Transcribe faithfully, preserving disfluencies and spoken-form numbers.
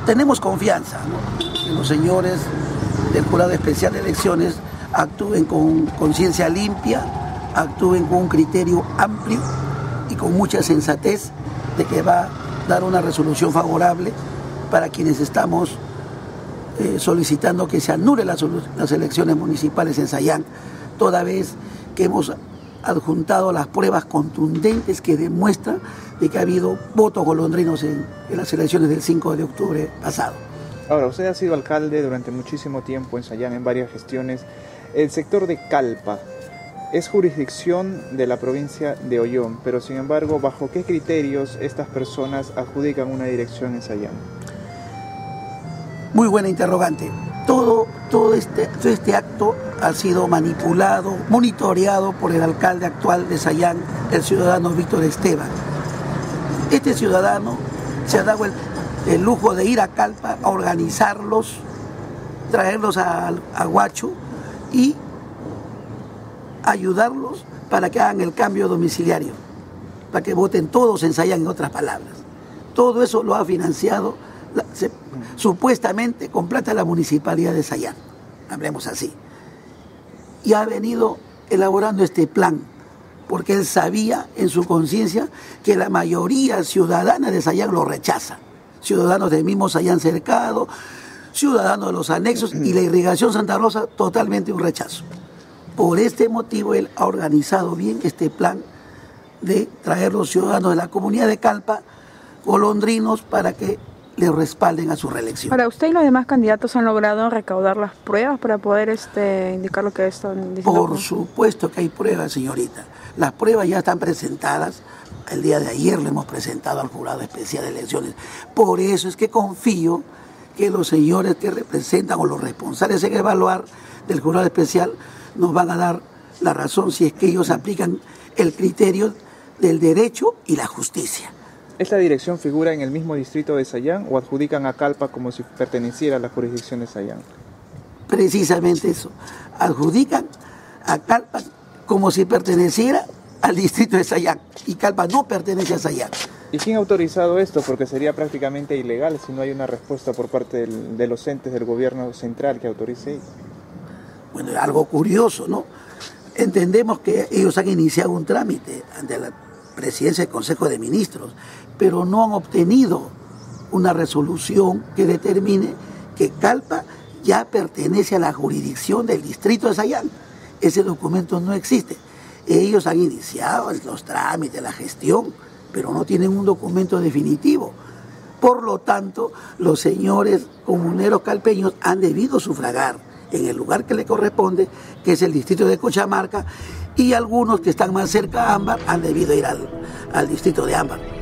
tenemos confianza, ¿no?, que los señores del Jurado Especial de Elecciones actúen con conciencia limpia, actúen con un criterio amplio y con mucha sensatez de que va a dar una resolución favorable para quienes estamos eh, solicitando que se anule las, las elecciones municipales en Sayán, toda vez que hemos adjuntado las pruebas contundentes que demuestran de que ha habido votos golondrinos en, en las elecciones del cinco de octubre pasado. Ahora, usted ha sido alcalde durante muchísimo tiempo en Sayán, en varias gestiones. El sector de Calpa es jurisdicción de la provincia de Ollón, pero sin embargo, ¿bajo qué criterios estas personas adjudican una dirección en Sayán? Muy buena interrogante. Todo, todo, este, todo este acto ha sido manipulado, monitoreado por el alcalde actual de Sayán, el ciudadano Víctor Esteban. Este ciudadano se ha dado el, el lujo de ir a Calpa a organizarlos, traerlos a, a Huacho y ayudarlos para que hagan el cambio domiciliario, para que voten todos en Sayán, en otras palabras. Todo eso lo ha financiado la, se, supuestamente con plata de la municipalidad de Sayán, hablemos así. Y ha venido elaborando este plan porque él sabía en su conciencia que la mayoría ciudadana de Sayán lo rechaza. Ciudadanos del mismo Sayán cercado, ciudadanos de los anexos y la irrigación Santa Rosa, totalmente un rechazo. Por este motivo él ha organizado bien este plan de traer los ciudadanos de la comunidad de Calpa, golondrinos, para que le respalden a su reelección. Ahora, ¿usted y los demás candidatos han logrado recaudar las pruebas para poder este, indicar lo que están diciendo? Por supuesto que hay pruebas, señorita. Las pruebas ya están presentadas. El día de ayer lo hemos presentado al Jurado Especial de Elecciones. Por eso es que confío que los señores que representan o los responsables en evaluar del Jurado Especial nos van a dar la razón si es que ellos aplican el criterio del derecho y la justicia. ¿Esta dirección figura en el mismo distrito de Sayán o adjudican a Calpa como si perteneciera a la jurisdicción de Sayán? Precisamente eso, adjudican a Calpa como si perteneciera al distrito de Sayán, y Calpa no pertenece a Sayán. ¿Y quién ha autorizado esto? Porque sería prácticamente ilegal si no hay una respuesta por parte del, de los entes del gobierno central que autorice. Bueno, algo curioso, ¿no? Entendemos que ellos han iniciado un trámite ante la presidencia del Consejo de Ministros, pero no han obtenido una resolución que determine que Calpa ya pertenece a la jurisdicción del distrito de Sayán. Ese documento no existe. Ellos han iniciado los trámites, la gestión, pero no tienen un documento definitivo. Por lo tanto, los señores comuneros calpeños han debido sufragar en el lugar que le corresponde, que es el distrito de Cochamarca, y algunos que están más cerca a Ámbar han debido ir al, al distrito de Ámbar.